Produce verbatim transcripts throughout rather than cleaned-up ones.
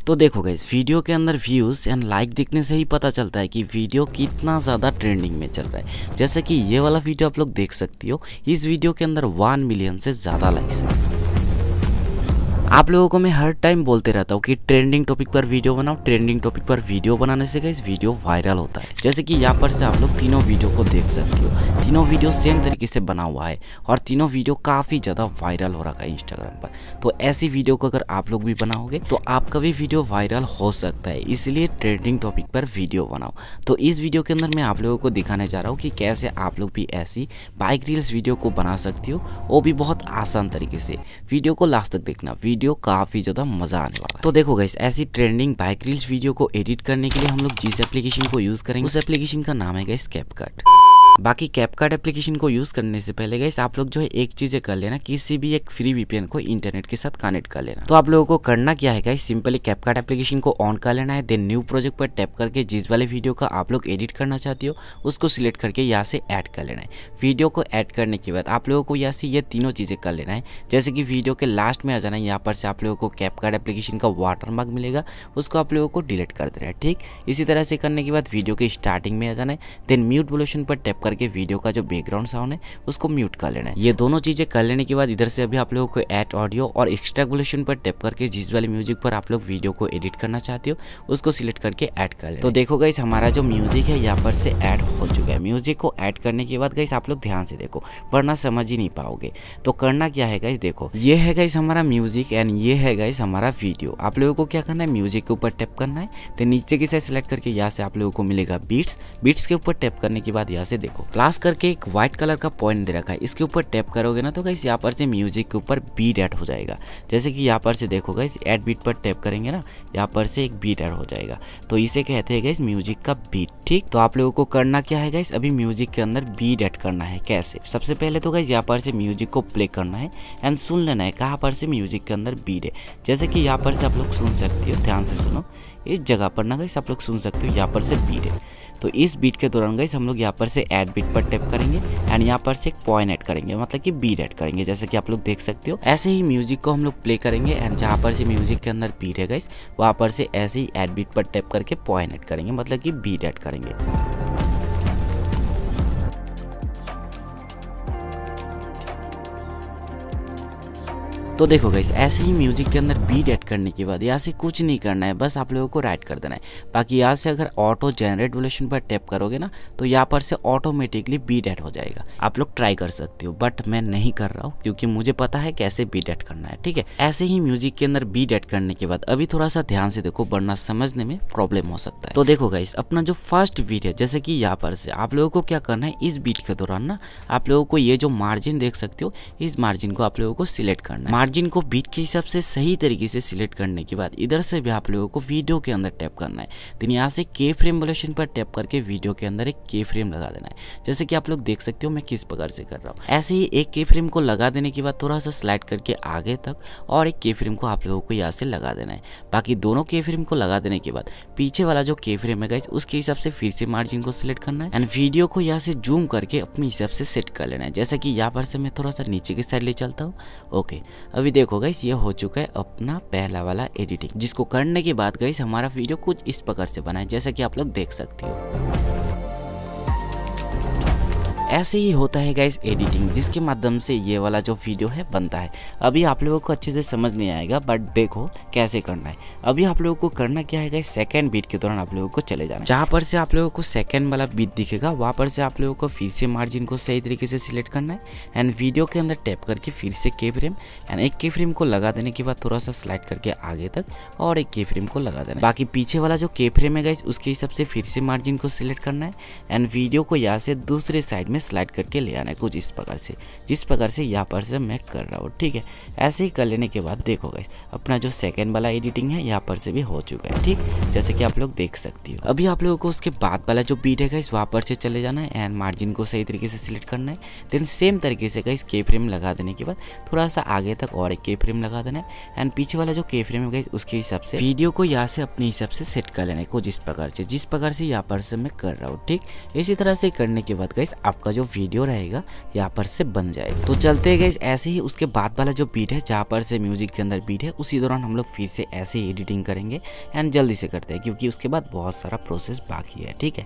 तो देखो guys, video के अंदर व्यूज एंड लाइक दिखने से ही पता चलता है कि वीडियो कितना ज़्यादा ट्रेंडिंग में चल रहा है। जैसे कि ये वाला वीडियो आप लोग देख सकती हो, इस वीडियो के अंदर वन मिलियन से ज़्यादा लाइक्स है। आप लोगों को मैं हर टाइम बोलते रहता हूँ कि ट्रेंडिंग टॉपिक पर वीडियो बनाओ, ट्रेंडिंग टॉपिक पर वीडियो बनाने से गाइस वीडियो वायरल होता है। जैसे कि यहाँ पर से आप लोग तीनों वीडियो को देख सकती हो, तीनों वीडियो सेम तरीके से बना हुआ है और तीनों वीडियो काफ़ी ज़्यादा वायरल हो रहा है इंस्टाग्राम पर। तो ऐसी वीडियो को अगर आप लोग भी बनाओगे तो आपका भी वीडियो वायरल हो सकता है, इसलिए ट्रेंडिंग टॉपिक पर वीडियो बनाओ। तो इस वीडियो के अंदर मैं आप लोगों को दिखाने जा रहा हूँ कि कैसे आप लोग भी ऐसी बाइक रील्स वीडियो को बना सकती हो, वो भी बहुत आसान तरीके से। वीडियो को लास्ट तक देखना, वीडियो काफ़ी ज़्यादा मज़ा आने वाला है। तो देखो गाइस, ऐसी ट्रेंडिंग बाइक रील्स वीडियो को एडिट करने के लिए हम लोग जिस एप्लीकेशन को यूज़ करेंगे उस एप्लीकेशन का नाम है गाइस कैपकट। बाकी कैपकट एप्लीकेशन को यूज़ करने से पहले गाइस आप लोग जो है एक चीज़ें कर लेना, किसी भी एक फ्री वीपीएन को इंटरनेट के साथ कनेक्ट कर लेना। तो आप लोगों को करना क्या है गाइस, सिंपली कैपकट एप्लीकेशन को ऑन कर लेना है, देन न्यू प्रोजेक्ट पर टैप करके जिस वाले वीडियो का आप लोग एडिट करना चाहती हो उसको सिलेक्ट करके यहाँ से ऐड कर लेना है। वीडियो को ऐड करने के बाद आप लोगों को यहाँ से ये तीनों चीज़ें कर लेना है। जैसे कि वीडियो के लास्ट में आ जाना है, यहाँ पर से आप लोगों को कैपकट एप्लीकेशन का वाटरमार्क मिलेगा, उसको आप लोगों को डिलीट कर देना है। ठीक इसी तरह से करने के बाद वीडियो के स्टार्टिंग में आ जाना है, देन म्यूट वोल्यूशन पर टैप करके वीडियो का जो बैकग्राउंड साउंड है उसको म्यूट कर लेना है। ये दोनों चीजें कर लेने के बाद इधर से अभी आप लोगों को ऐड ऑडियो और एक्सट्रैक्ट पर टैप करके जिस वाले म्यूजिक पर आप लोग वीडियो को एडिट करना चाहते हो उसको सिलेक्ट करके ऐड कर लेना। तो देखो गाइस, हमारा जो म्यूजिक है यहाँ पर से ऐड हो चुका है। म्यूजिक को ऐड करने के बाद गाइस आप लोग ध्यान से देखो, वरना समझ ही नहीं पाओगे। तो करना क्या है गाइस, देखो ये है गाइस हमारा म्यूजिक एंड ये है गाइस हमारा वीडियो। आप लोगों को क्या करना है, म्यूजिक के ऊपर टैप करना है, तो नीचे की साइड सेलेक्ट करके यहाँ से आप लोगों को मिलेगा बीट्स। बीट्स के ऊपर टैप करने के बाद यहाँ से देखो प्लस करके एक व्हाइट कलर का पॉइंट दे रखा है, इसके ऊपर टैप करोगे ना तो गाइस यहाँ पर से म्यूजिक के ऊपर बीट ऐड हो जाएगा। जैसे कि यहाँ पर से देखो गाइस, ऐड बीट पर टैप करेंगे ना, यहाँ पर से एक बीट ऐड हो जाएगा, तो इसे कहते हैं गाइस म्यूजिक का बीट। ठीक, तो आप लोगों को करना क्या है गाइस, अभी म्यूजिक के अंदर बीट ऐड करना है। कैसे, सबसे पहले तो गाइस यहाँ पर से म्यूजिक को प्ले करना है एंड सुन लेना है कहाँ पर से म्यूजिक के अंदर बीट है। जैसे कि यहाँ पर से आप लोग सुन सकते हो, ध्यान से सुनो, इस जगह पर ना गाइस आप लोग सुन सकते हो यहाँ पर से बीट है। तो इस बीट के दौरान गाइस हम लोग यहाँ पर से ऐड बीट पर टैप करेंगे एंड यहाँ पर से एक पॉइंट ऐड करेंगे, मतलब कि बीट ऐड करेंगे। जैसे कि आप लोग देख सकते हो, ऐसे ही म्यूजिक को हम लोग प्ले करेंगे एंड जहाँ पर से म्यूजिक के अंदर बीट है गाइस वहाँ पर से ऐसे ही ऐड बीट पर टैप करके पॉइंट ऐड करेंगे, मतलब कि बीट ऐड करेंगे। तो देखो गाइस, ऐसे ही म्यूजिक के अंदर बीट ऐड करने के बाद यहाँ से कुछ नहीं करना है, बस आप लोगों को राइट कर देना है। बाकी यहाँ से अगर ऑटो जनरेट वोल्यूशन पर टैप करोगे ना तो यहाँ पर से ऑटोमेटिकली बीट ऐड हो जाएगा। आप लोग ट्राई कर सकते हो, बट मैं नहीं कर रहा हूँ क्योंकि मुझे पता है कैसे बीट ऐड करना है। ठीक है, ऐसे ही म्यूजिक के अंदर बीट ऐड करने के बाद अभी थोड़ा सा ध्यान से देखो, वरना समझने में प्रॉब्लम हो सकता है। तो देखो गाइस, अपना जो फर्स्ट बीट है, जैसे कि यहाँ पर से आप लोगों को क्या करना है, इस बीट के दौरान ना आप लोगों को ये जो मार्जिन देख सकते हो, इस मार्जिन को आप लोगों को सिलेक्ट करना है। मार्जिन को बीट के हिसाब से सही तरीके से सिलेक्ट करने के बाद इधर से भी आप लोगों को वीडियो के अंदर टैप करना है। तो यहाँ से के फ्रेम वोल्यूशन पर टैप करके वीडियो के अंदर एक के फ्रेम लगा देना है। जैसे कि आप लोग देख सकते हो मैं किस प्रकार से कर रहा हूँ। ऐसे ही एक के फ्रेम को लगा देने के बाद थोड़ा सा स्लाइड करके आगे तक और एक के फ्रेम को आप लोगों को यहाँ से लगा देना है। बाकी दोनों के फ्रेम को लगा देने के बाद पीछे वाला जो के फ्रेम है गाइस उसके हिसाब से फिर से मार्जिन को सिलेक्ट करना है एंड वीडियो को यहाँ से जूम करके अपने हिसाब से सेट कर लेना है। जैसे कि यहाँ पर से मैं थोड़ा सा नीचे की साइड ले चलता हूँ। ओके, अभी देखो गाइस ये हो चुका है अपना पहला वाला एडिटिंग, जिसको करने के बाद गाइस हमारा वीडियो कुछ इस प्रकार से बना है, जैसा कि आप लोग देख सकते हो। ऐसे ही होता है गाइस एडिटिंग, जिसके माध्यम से ये वाला जो वीडियो है बनता है। अभी आप लोगों को अच्छे से समझ नहीं आएगा, बट देखो कैसे करना है। अभी आप लोगों को करना क्या है गाइस, सेकंड बीट के दौरान आप लोगों को चले जाना है। जहाँ पर से आप लोगों को सेकंड वाला बीट दिखेगा वहाँ पर से आप लोगों को फिर से मार्जिन को सही तरीके से सिलेक्ट करना है एंड वीडियो के अंदर टैप करके फिर से के फ्रेम एंड एक के फ्रेम को लगा देने के बाद थोड़ा सा स्लाइड करके आगे तक और एक के फ्रेम को लगा देना है। बाकी पीछे वाला जो के फ्रेम है गाइस उसके हिसाब से फिर से मार्जिन को सिलेक्ट करना है एंड वीडियो को यहाँ से दूसरे साइड में स्लाइड करके ले आना है, कुछ इस प्रकार से, जिस प्रकार से यहाँ पर से मैं कर रहा हूँ। ठीक है, ऐसे ही कर लेने के बाद देखो गाइस अपना जो सेकंड वाला एडिटिंग है यहाँ पर से भी हो चुका है। ठीक, जैसे कि आप लोग देख सकते हो। अभी आप लोगों को उसके बाद वाला जो बीट है गाइस वहाँ पर से चले जाना है एंड मार्जिन को सही तरीके से सिलेक्ट करना है। देन सेम तरीके से गाइस के फ्रेम लगा देने के बाद थोड़ा सा आगे तक और एक के फ्रेम लगा देना है एंड पीछे वाला जो के फ्रेम है गाइस उसके हिसाब से वीडियो को यहाँ से अपने हिसाब से सेट कर लेना है, कुछ इस प्रकार से, जिस प्रकार से यहाँ पर से मैं कर रहा हूँ। ठीक, इसी तरह से करने के बाद गाइस आपका आपका जो वीडियो रहेगा यहाँ पर से बन जाएगा। तो चलते हैं गाइस ऐसे ही उसके बाद वाला जो बीट है जहाँ पर से म्यूजिक के अंदर बीट है उसी दौरान हम लोग फिर से ऐसे ही एडिटिंग करेंगे एंड जल्दी से करते हैं क्योंकि उसके बाद बहुत सारा प्रोसेस बाकी है। ठीक है,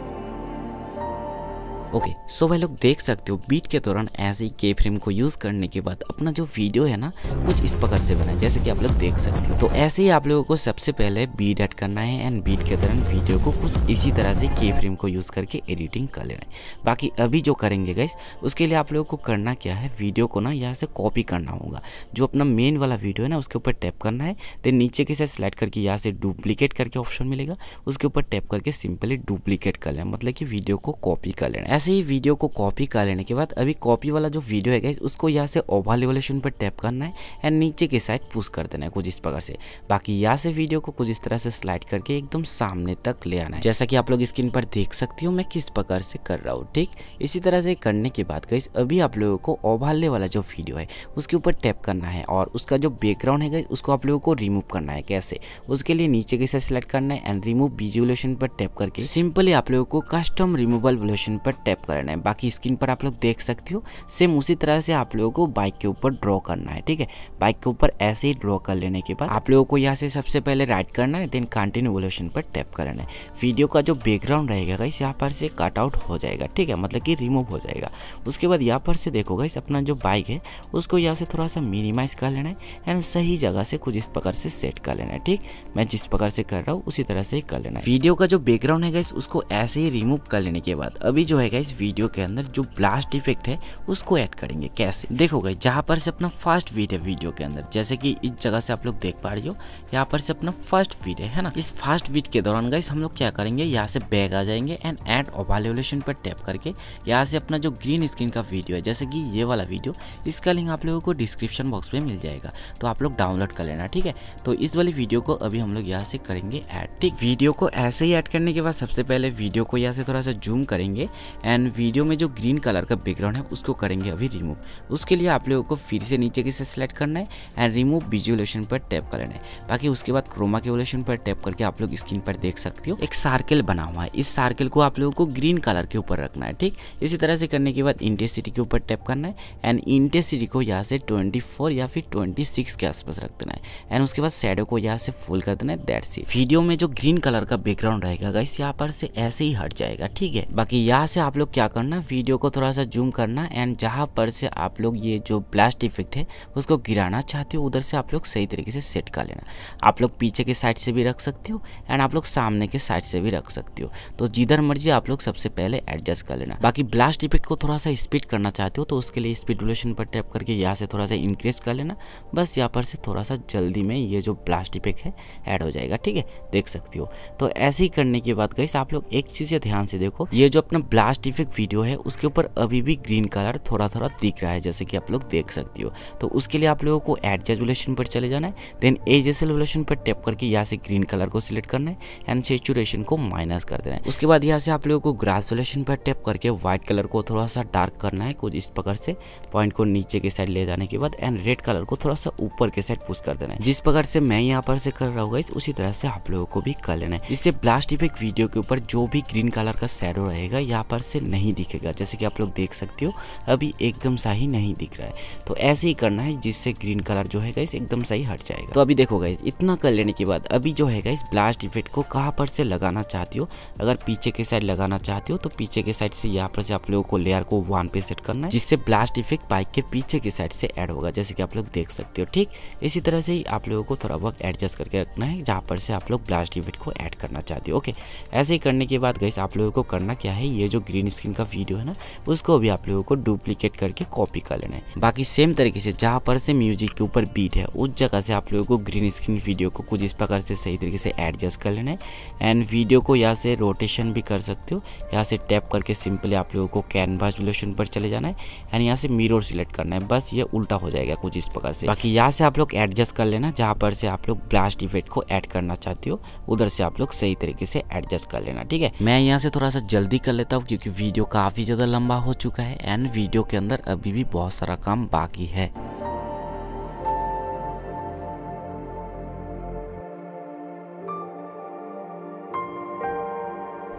ओके सो भाई लोग देख सकते हो बीट के दौरान ऐसे ही के फ्रेम को यूज़ करने के बाद अपना जो वीडियो है ना कुछ इस प्रकार से बना है जैसे कि आप लोग देख सकते हो। तो ऐसे ही आप लोगों को सबसे पहले बीट ऐड करना है एंड बीट के दौरान वीडियो को कुछ इसी तरह से के फ्रेम को यूज़ करके एडिटिंग कर लेना है। बाकी अभी जो करेंगे गाइस उसके लिए आप लोगों को करना क्या है, वीडियो को ना यहाँ से कॉपी करना होगा। जो अपना मेन वाला वीडियो है ना उसके ऊपर टैप करना है, देन नीचे के साइड स्लाइड करके यहाँ से डुप्लीकेट करके ऑप्शन मिलेगा, उसके ऊपर टैप करके सिंपली डुप्लीकेट कर लेना, मतलब कि वीडियो को कॉपी कर लेना। ऐसे ही वीडियो को कॉपी कर लेने के बाद अभी कॉपी वाला जो वीडियो है गाइस उसको यहाँ से ओवल एवोल्यूशन पर टैप करना है एंड नीचे की साइड पुश कर देना है कुछ इस प्रकार से। बाकी यहाँ से वीडियो को कुछ इस तरह से स्लाइड करके एकदम सामने तक ले आना है, जैसा कि आप लोग स्क्रीन पर देख सकते हो मैं किस प्रकार से कर रहा हूँ। ठीक, इसी तरह से करने के बाद गाइस अभी आप लोगों को ओवल वाला जो वीडियो है उसके ऊपर टैप करना है और उसका जो बैकग्राउंड है गाइस उसको आप लोगों को रिमूव करना है। कैसे, उसके लिए नीचे की साइड सेलेक्ट करना है एंड रिमूव विजुअलाइजेशन पर टैप करके सिंपली आप लोगों को कस्टम रिमूवल एवोल्यूशन पर टैप करना है। बाकी स्क्रीन पर आप लोग देख सकते हो सेम उसी तरह से आप लोगों को बाइक के ऊपर ड्रॉ करना है। ठीक है, बाइक के ऊपर ऐसे ही ड्रॉ कर लेने के बाद आप लोगों को यहाँ से सबसे पहले राइट करना है, देन कंटिन्यू एवोल्यूशन पर टैप करना है। वीडियो का जो बैकग्राउंड रहेगा गाइस यहाँ पर से कट आउट हो जाएगा। ठीक है, मतलब कि रिमूव हो जाएगा। उसके बाद यहाँ पर से देखो गाइस अपना जो बाइक है उसको यहाँ से थोड़ा सा मिनिमाइज कर लेना है एंड सही जगह से कुछ इस प्रकार से सेट कर लेना है। ठीक, मैं जिस प्रकार से कर रहा हूँ उसी तरह से ही कर लेना है। वीडियो का जो बैकग्राउंड है गाइस उसको ऐसे ही रिमूव कर लेने के बाद अभी जो है गाइस वीडियो के अंदर जो ब्लास्ट इफेक्ट है उसको ऐड करेंगे। कैसे, देखो गाइस जहां पर से अपना फर्स्ट बीट है वीडियो के अंदर, जैसे कि इस जगह से आप लोग देख पा रहे हो यहाँ पर से अपना फर्स्ट बीट है, है ना। इस फर्स्ट बीट के दौरान गाइस हम लोग क्या करेंगे, यहाँ से बैक आ जाएंगे एंड ऐड ओवल एवोल्यूशन पर टैप करके यहाँ से अपना जो ग्रीन स्क्रीन का वीडियो है जैसे कि ये वाला वीडियो, इसका लिंक आप लोगों को डिस्क्रिप्शन बॉक्स में मिल जाएगा, तो आप लोग डाउनलोड कर लेना। ठीक है, तो इस वाली वीडियो को अभी हम लोग यहाँ से करेंगे ऐड। ठीक, वीडियो को ऐसे ही ऐड करने के बाद सबसे पहले वीडियो को यहाँ से थोड़ा सा जूम करेंगे एंड वीडियो में जो ग्रीन कलर का बैकग्राउंड है उसको करेंगे अभी रिमूव। उसके लिए आप लोगों को फिर से नीचे की से सिलेक्ट करना है एंड रिमूव विजुअलाइजेशन पर टैप कर लेना है। बाकी उसके बाद क्रोमा के एवोल्यूशन पर टैप करके आप लोग स्क्रीन पर देख सकते हो एक सर्कल बना हुआ है, इस सर्कल को आप लोगों को ग्रीन कलर के ऊपर रखना है। ठीक, इसी तरह से करने के बाद इंटेंसिटी के ऊपर टैप करना है एंड इंटेंसिटी को यहाँ से चौबीस या फिर छब्बीस के आसपास रख देना है एंड उसके बाद शैडो को यहाँ से फुल कर देना है। That's it. वीडियो में जो ग्रीन कलर का बैकग्राउंड रहेगा गाइस यहाँ पर से ऐसे ही हट जाएगा। ठीक है, बाकी यहाँ से आप लोग क्या करना, वीडियो को थोड़ा सा जूम करना एंड जहाँ पर से आप लोग ये जो ब्लास्ट इफेक्ट है उसको गिराना चाहते हो उधर से आप लोग सही तरीके से सेट कर लेना। आप लोग पीछे के साइड से भी रख सकते हो एंड आप लोग सामने के साइड से भी रख सकते हो, तो जिधर मर्जी आप लोग सबसे पहले एडजस्ट कर लेना। बाकी ब्लास्ट इफेक्ट को थोड़ा सा स्पीड करना चाहते हो तो उसके लिए स्पीड एवोल्यूशन पर टैप करके यहाँ से थोड़ा सा इंक्रीज कर लेना। बस यहाँ पर से थोड़ा सा जल्दी में ये जो ब्लास्ट इफेक्ट है ऐड हो जाएगा। ठीक है, देख सकते हो। तो ऐसे ही करने के बाद गाइस आप लोग एक चीज ध्यान से देखो, ये जो अपना ब्लास्ट इफेक्ट वीडियो है उसके ऊपर अभी भी ग्रीन कलर थोड़ा थोड़ा दिख रहा है जैसे कि आप लोग देख सकते हो। तो उसके लिए आप लोगों को एडजस्ट एवोल्यूशन पर चले जाना है, देन एज एवोल्यूशन पर टैप करके यहाँ से ग्रीन कलर को सिलेक्ट करना है एंड सैचुरेशन को माइनस कर देना है। उसके बाद यहाँ से आप लोगों को ग्रास एवोल्यूशन पर टैप करके व्हाइट कलर को थोड़ा सा डार्क करना है कुछ इस प्रकार से, पॉइंट को नीचे के साइड ले जाने के बाद एंड रेड कलर को थोड़ा सा ऊपर के साइड पुश कर देना है। जिस प्रकार से मैं यहाँ पर से कर रहा हूँ उसी तरह से आप लोगों को भी कर लेना है। इससे ब्लास्ट इफेक्ट वीडियो के ऊपर जो भी ग्रीन कलर का शैडो रहेगा यहाँ पर से नहीं दिखेगा, जैसे कि आप लोग देख सकते हो अभी एकदम सही नहीं दिख रहा है। तो ऐसे ही करना है जिससे ग्रीन कलर जो है गाइस एकदम सही हट जाएगा। तो अभी देखो गाइस इतना कर लेने के बाद अभी जो है गाइस ब्लास्ट इफेक्ट को कहाँ पर से लगाना चाहती हो, अगर पीछे के साइड लगाना चाहते हो तो पीछे के साइड से यहाँ पर से आप लोगों को लेयर को वन पे सेट करना है जिससे ब्लास्ट इफेक्ट बाइक के पीछे के साइड से ऐड होगा, जैसे कि आप लोग देख सकते हो। ठीक, इसी तरह से ही आप लोगों को थोड़ा बहुत एडजस्ट करके रखना है जहाँ पर से आप लोग ब्लास्ट इफेक्ट को ऐड करना चाहते हो। ओके, ऐसे ही करने के बाद गाइस आप लोगों को करना क्या है, ये जो ग्रीन स्क्रीन का वीडियो है ना उसको भी आप लोगों को डुप्लीकेट करके कॉपी कर लेना है। बाकी सेम तरीके से जहाँ पर से म्यूजिक के ऊपर बीट है उस जगह से आप लोगों को ग्रीन स्क्रीन वीडियो को कुछ इस प्रकार से सही तरीके से एडजस्ट कर लेना है एंड वीडियो को यहाँ से रोटेशन भी कर सकते हो। यहाँ से टैप करके सिंपली आप लोगों को कैनवास एवोल्यूशन पर चले जाना है एंड यहाँ से मिरर सिलेक्ट करना है, बस ये उल्टा हो जाएगा कुछ इस प्रकार से। बाकी यहाँ से आप लोग एडजस्ट कर लेना, जहाँ पर से आप लोग ब्लास्ट इफेक्ट को ऐड करना चाहते हो उधर से आप लोग सही तरीके से एडजस्ट कर लेना। ठीक है, मैं यहाँ से थोड़ा सा जल्दी कर लेता हूँ क्योंकि वीडियो काफ़ी ज़्यादा लंबा हो चुका है एंड वीडियो के अंदर अभी भी बहुत सारा काम बाकी है।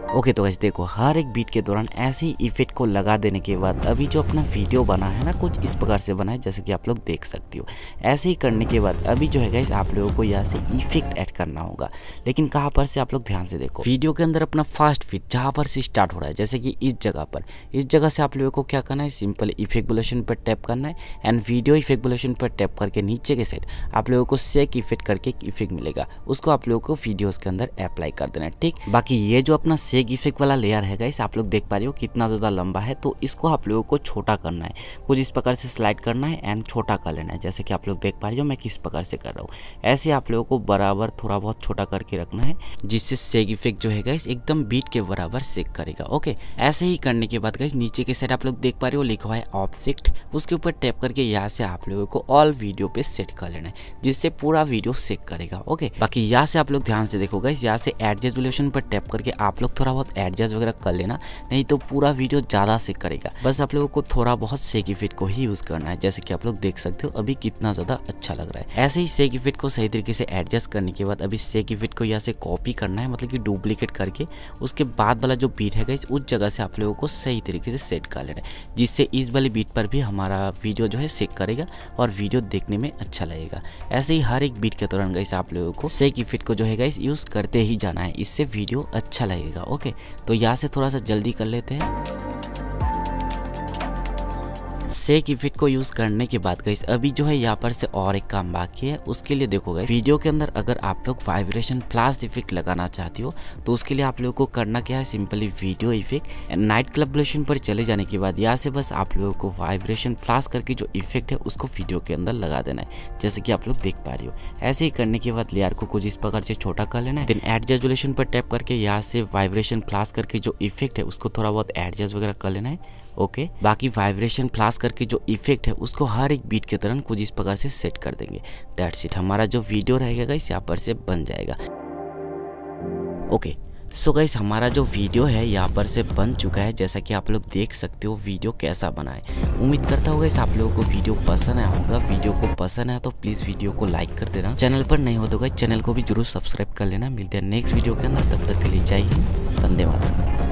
ओके तो गाइस देखो, हर एक बीट के दौरान ऐसे ही इफेक्ट को लगा देने के बाद अभी जो अपना वीडियो बना है ना, कुछ इस प्रकार से बना है जैसे कि आप लोग देख सकते हो। ऐसे ही करने के बाद अभी जो है गाइस आप लोगों को यहाँ से इफेक्ट ऐड करना होगा। लेकिन कहाँ पर से, आप लोग ध्यान से देखो, वीडियो के अंदर अपना फर्स्ट बीट जहाँ पर से स्टार्ट हो रहा है, जैसे कि इस जगह पर, इस जगह से आप लोगों को क्या करना है, सिंपल इफेक्ट पर टैप करना है एंड वीडियो इफेक्ट पर टैप करके नीचे के साइड आप लोगों को सेक इफेक्ट करके एक इफेक्ट मिलेगा, उसको आप लोगों को वीडियोस के अंदर अप्लाई कर देना है। ठीक, बाकी ये जो अपना सेक इफेक्ट वाला लेयर है गाइस, आप लोग देख पा रहे हो कितना ज़्यादा लंबा है, तो इसको आप लोगों को छोटा करना है। कुछ इस प्रकार से स्लाइड करना है एंड छोटा कर लेना है, जैसे कि आप लोग देख पा रहे हो मैं किस प्रकार से कर रहा हूँ। ऐसे आप लोगों को बराबर थोड़ा बहुत छोटा करके रखना है, जिससे सेक इफेक्ट जो है गाइस एकदम बीट के बराबर सेक करेगा। ओके, ऐसे ही करने के बाद गाइस नीचे के साइड आप लोग देख पा रहे हो लिखा हुआ है ऑब्जेक्ट, उसके ऊपर टैप करके यहाँ से आप लोगों को ऑल वीडियो पे सेट कर लेना है, जिससे पूरा वीडियो सेक करेगा। ओके, बाकी यहाँ से आप लोग ध्यान से देखो गाइस, यहाँ से एडजस्ट रेजोल्यूशन पर टैप करके आप लोग थोड़ा बहुत एडजस्ट वगैरह कर लेना, नहीं तो पूरा वीडियो ज़्यादा सेक करेगा। बस आप लोगों को थोड़ा बहुत सेक इफेक्ट को ही यूज़ करना है, जैसे कि आप लोग देख सकते हो अभी कितना ज़्यादा अच्छा लग रहा है। ऐसे ही सेक इफेक्ट को सही तरीके से एडजस्ट करने के बाद अभी सेक इफेक्ट को यहाँ से कॉपी करना है, मतलब कि डुप्लीकेट करके उसके बाद वाला जो बीट है गाइस उस जगह से आप लोगों को सही तरीके से सेट कर लेना है, जिससे इस वाले बीट पर भी हमारा वीडियो जो है सेक करेगा और वीडियो देखने में अच्छा लगेगा। ऐसे ही हर एक बीट के दौरान गाइस आप लोगों को सेक इफेक्ट को जो है गाइस यूज़ करते ही जाना है, इससे वीडियो अच्छा लगेगा। ओके, तो यहाँ से थोड़ा सा जल्दी कर लेते हैं। सेक इफेक्ट को यूज करने के बाद गाइस अभी जो है यहाँ पर से और एक काम बाकी है, उसके लिए देखो गाइस वीडियो के अंदर अगर आप लोग वाइब्रेशन फ्लैश इफेक्ट लगाना चाहते हो तो उसके लिए आप लोगों को करना क्या है, simply video effect and night क्लबलेशन पर चले जाने के बाद यहाँ से बस आप लोगों को वाइब्रेशन फ्लैश करके जो इफेक्ट है उसको वीडियो के अंदर लगा देना है, जैसे कि आप लोग देख पा रहे हो। ऐसे ही करने के बाद लेयर को कुछ इस प्रकार से छोटा कर लेना है, देन एडजस्ट रेजोल्यूशन पर टैप करके यहाँ से वाइब्रेशन फ्लैश करके जो इफेक्ट है उसको थोड़ा बहुत एडजस्ट वगैरह कर लेना है। ओके okay, बाकी वाइब्रेशन फ्लैश करके जो इफेक्ट है उसको हर एक बीट के दौरान कुछ इस प्रकार से सेट कर देंगे। दैट्स इट, हमारा जो वीडियो रहेगा गाइस यहाँ पर से बन जाएगा। ओके सो गाइस हमारा जो वीडियो है यहाँ पर से बन चुका है, जैसा कि आप लोग देख सकते हो वीडियो कैसा बना है। उम्मीद करता हूँ गाइस आप लोगों को वीडियो पसंद आया होगा। वीडियो को पसंद आया तो प्लीज़ वीडियो को लाइक कर देना, चैनल पर नहीं हो तो गाइस चैनल को भी जरूर सब्सक्राइब कर लेना। मिलते हैं नेक्स्ट वीडियो के अंदर, तब तक के लिए जय हिंद, वंदे मातरम।